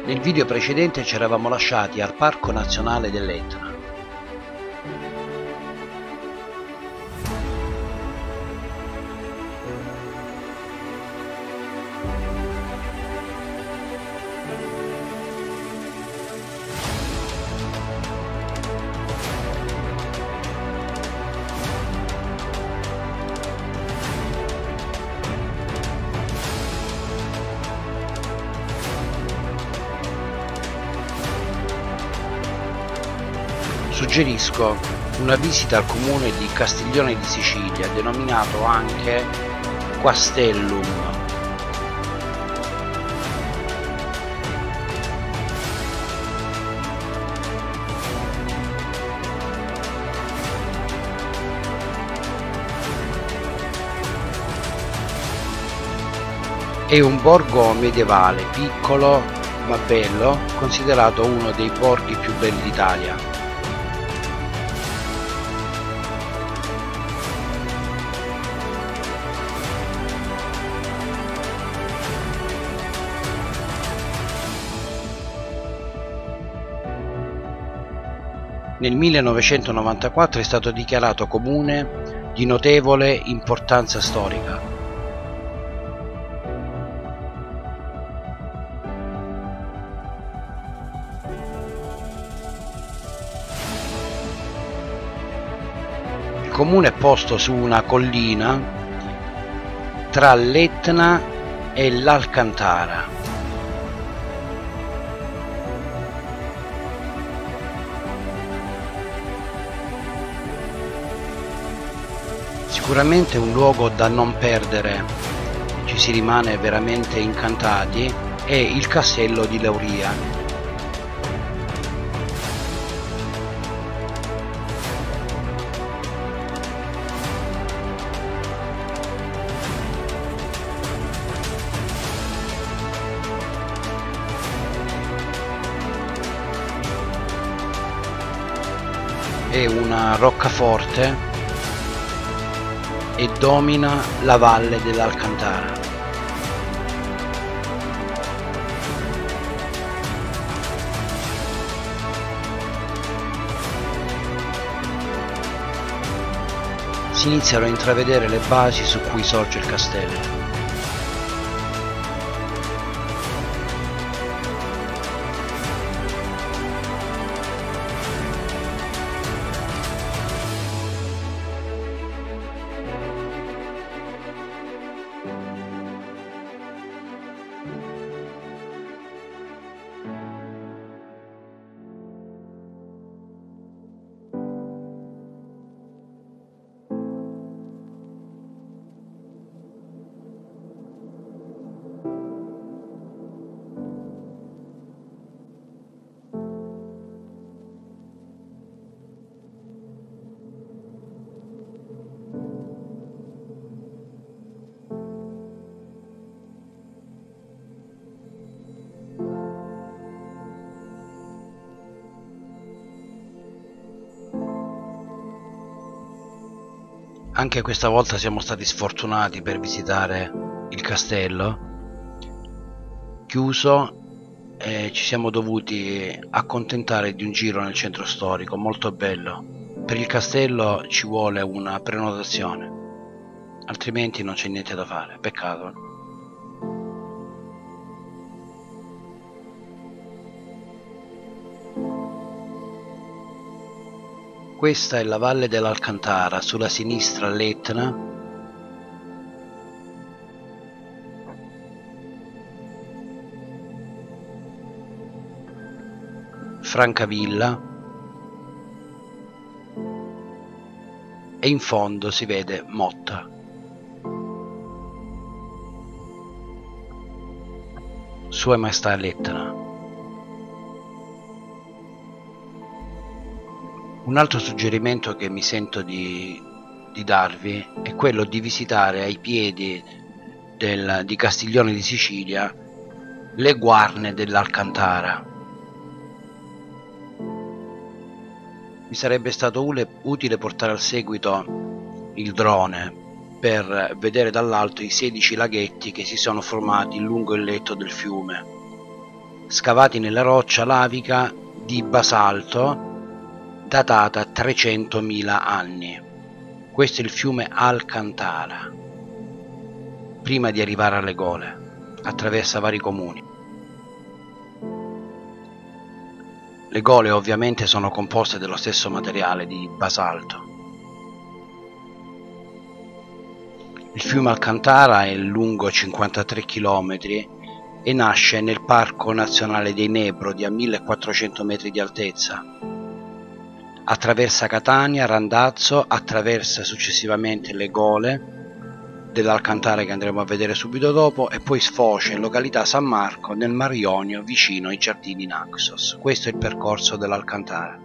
Nel video precedente ci eravamo lasciati al Parco Nazionale dell'Etna. Suggerisco una visita al comune di Castiglione di Sicilia, denominato anche Castellum. È un borgo medievale, piccolo ma bello, considerato uno dei borghi più belli d'Italia. Nel 1994 è stato dichiarato comune di notevole importanza storica. Il comune è posto su una collina tra l'Etna e l'Alcantara. Sicuramente un luogo da non perdere, ci si rimane veramente incantati, è il castello di Lauria. È una roccaforte e domina la valle dell'Alcantara. Si iniziano a intravedere le basi su cui sorge il castello. Anche questa volta siamo stati sfortunati per visitare il castello, chiuso, e ci siamo dovuti accontentare di un giro nel centro storico, molto bello. Per il castello ci vuole una prenotazione, altrimenti non c'è niente da fare, peccato. Questa è la valle dell'Alcantara, sulla sinistra l'Etna, Francavilla, e in fondo si vede Motta. Sua Maestà l'Etna. Un altro suggerimento che mi sento di darvi è quello di visitare ai piedi di Castiglione di Sicilia le guarne dell'Alcantara. Mi sarebbe stato utile portare al seguito il drone per vedere dall'alto i 16 laghetti che si sono formati lungo il letto del fiume. scavati nella roccia lavica di basalto datata 300.000 anni. Questo è il fiume Alcantara. Prima di arrivare alle gole, attraversa vari comuni. Le gole ovviamente sono composte dello stesso materiale di basalto. Il fiume Alcantara è lungo 53 km e nasce nel Parco Nazionale dei Nebrodi a 1400 metri di altezza. Attraversa Catania, Randazzo, attraversa successivamente le gole dell'Alcantara che andremo a vedere subito dopo e poi sfocia in località San Marco nel Mar Ionio vicino ai giardini Naxos. Questo è il percorso dell'Alcantara.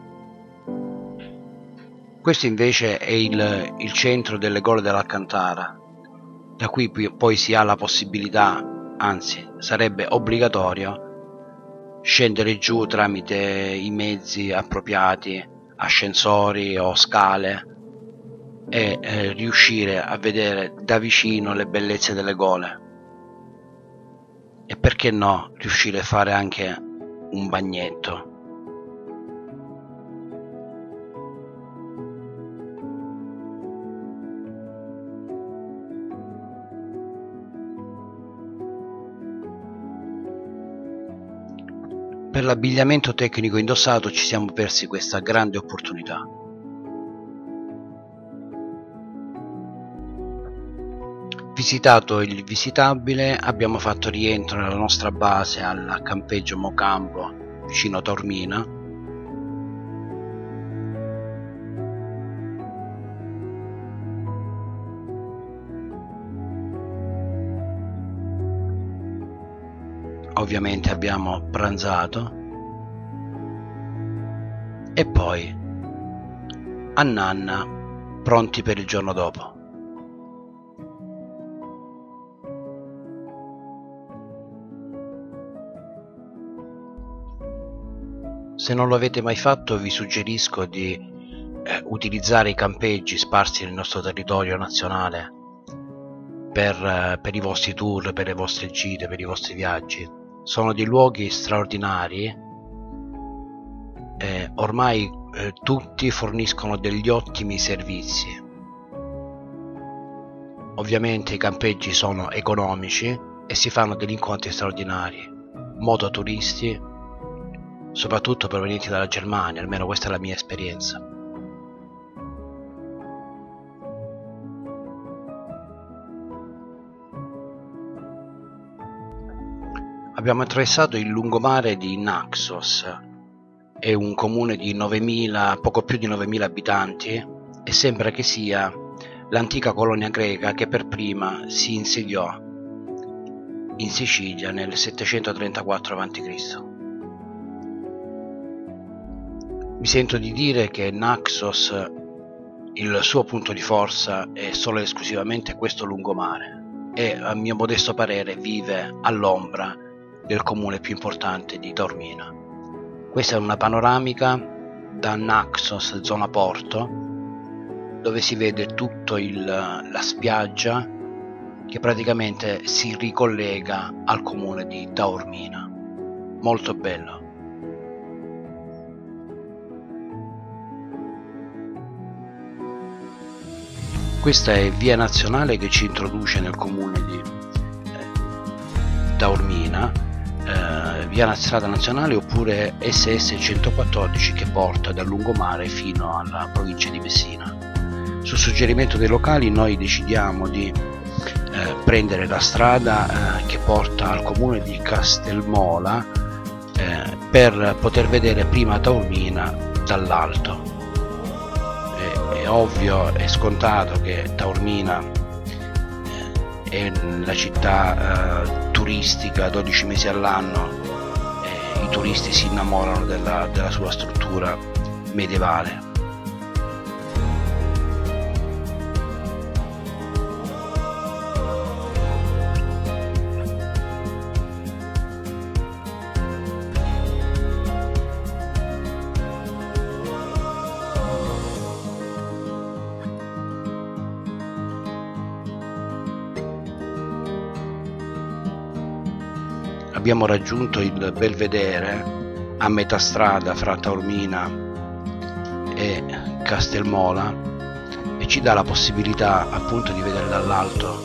Questo invece è il centro delle gole dell'Alcantara. Da qui poi si ha la possibilità, anzi sarebbe obbligatorio, scendere giù tramite i mezzi appropriati, ascensori o scale, e riuscire a vedere da vicino le bellezze delle gole. E perché no, riuscire a fare anche un bagnetto. Per l'abbigliamento tecnico indossato ci siamo persi questa grande opportunità. Visitato il visitabile, abbiamo fatto rientro nella nostra base al campeggio Mocambo vicino a Taormina. Ovviamente abbiamo pranzato e poi a Nanna, pronti per il giorno dopo. Se non lo avete mai fatto, vi suggerisco di utilizzare i campeggi sparsi nel nostro territorio nazionale per i vostri tour, per le vostre gite, per i vostri viaggi. Sono dei luoghi straordinari. Ormai tutti forniscono degli ottimi servizi. Ovviamente i campeggi sono economici e si fanno degli incontri straordinari. Mototuristi, soprattutto provenienti dalla Germania, almeno questa è la mia esperienza. Abbiamo attraversato il lungomare di Naxos, è un comune di 9.000, poco più di 9.000 abitanti e sembra che sia l'antica colonia greca che per prima si insediò in Sicilia nel 734 a.C. Mi sento di dire che Naxos, il suo punto di forza è solo ed esclusivamente questo lungomare e, a mio modesto parere, vive all'ombra del comune più importante di Taormina. Questa è una panoramica da Naxos, zona porto, dove si vede tutto la spiaggia che praticamente si ricollega al comune di Taormina. Molto bello. Questa è via nazionale che ci introduce nel comune di Taormina, via strada nazionale oppure SS 114 che porta dal lungomare fino alla provincia di Messina. Su suggerimento dei locali noi decidiamo di prendere la strada che porta al comune di Castelmola per poter vedere prima Taormina dall'alto. È ovvio, è scontato che Taormina è la città turistica 12 mesi all'anno e i turisti si innamorano della sua struttura medievale. abbiamo raggiunto il Belvedere a metà strada fra Taormina e Castelmola e ci dà la possibilità appunto di vedere dall'alto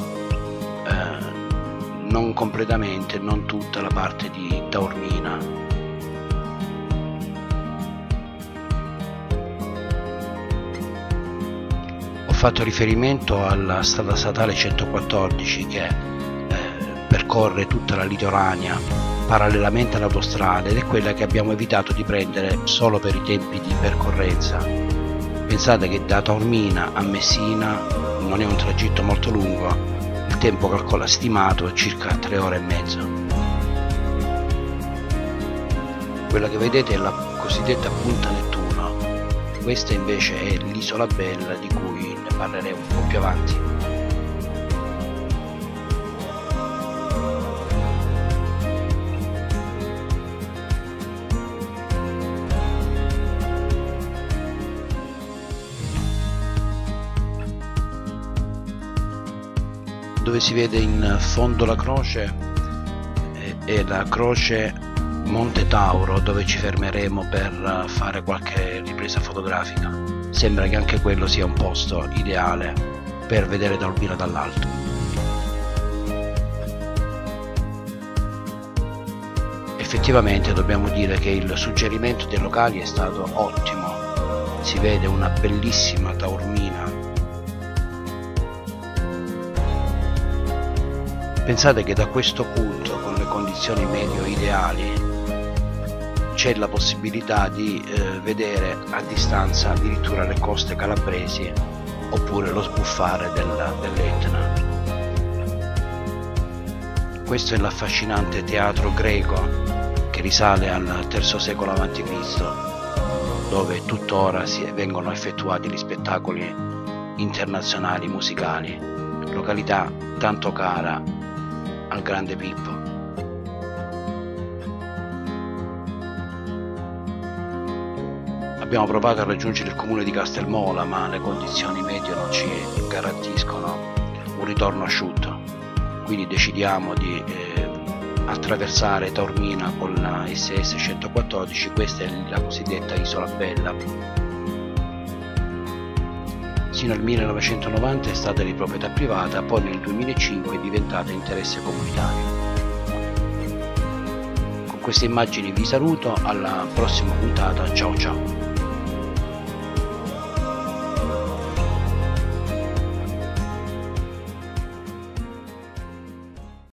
non completamente, non tutta la parte di Taormina. Ho fatto riferimento alla strada statale 114 che percorre tutta la litoranea parallelamente all'autostrada ed è quella che abbiamo evitato di prendere solo per i tempi di percorrenza. Pensate che da Taormina a Messina non è un tragitto molto lungo, il tempo stimato è circa 3 ore e mezza. Quella che vedete è la cosiddetta Punta Nettuno, questa invece è l'isola Bella di cui ne parleremo un po' più avanti. Dove si vede in fondo la croce è la croce Monte Tauro, dove ci fermeremo per fare qualche ripresa fotografica. Sembra che anche quello sia un posto ideale per vedere Taormina dall'alto. Effettivamente dobbiamo dire che il suggerimento dei locali è stato ottimo, si vede una bellissima Taormina. Pensate che da questo punto, con le condizioni meteo ideali, c'è la possibilità di vedere a distanza addirittura le coste calabresi oppure lo sbuffare dell'Etna. Questo è l'affascinante teatro greco che risale al III secolo a.C., dove tuttora vengono effettuati gli spettacoli internazionali musicali, località tanto cara al grande Pippo. Abbiamo provato a raggiungere il comune di Castelmola, ma le condizioni meteo non ci garantiscono un ritorno asciutto, quindi decidiamo di attraversare Taormina con la SS 114. Questa è la cosiddetta Isola Bella. Sino al 1990 è stata di proprietà privata, poi nel 2005 è diventata interesse comunitario. Con queste immagini vi saluto, alla prossima puntata, ciao ciao!